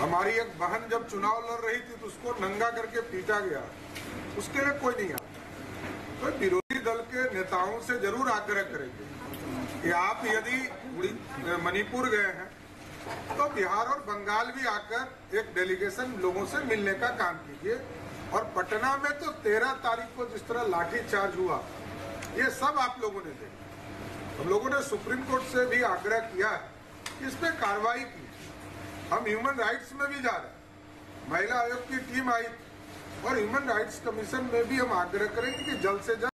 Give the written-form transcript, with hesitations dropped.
हमारी एक बहन जब चुनाव लड़ रही थी तो उसको नंगा करके पीटा गया, उसके लिए कोई नहीं आता। तो विरोधी दल के नेताओं से जरूर आग्रह करेंगे कि आप यदि मणिपुर गए हैं तो बिहार और बंगाल भी आकर एक डेलीगेशन लोगों से मिलने का काम कीजिए। और पटना में तो 13 तारीख को जिस तरह लाठीचार्ज हुआ, ये सब आप लोगों ने देखा। हम लोगों ने सुप्रीम कोर्ट से भी आग्रह किया है कि इस पे कार्रवाई की। हम ह्यूमन राइट्स में भी जा रहे हैं, महिला आयोग की टीम आई और ह्यूमन राइट्स कमीशन में भी हम आग्रह करेंगे कि जल्द से जल्द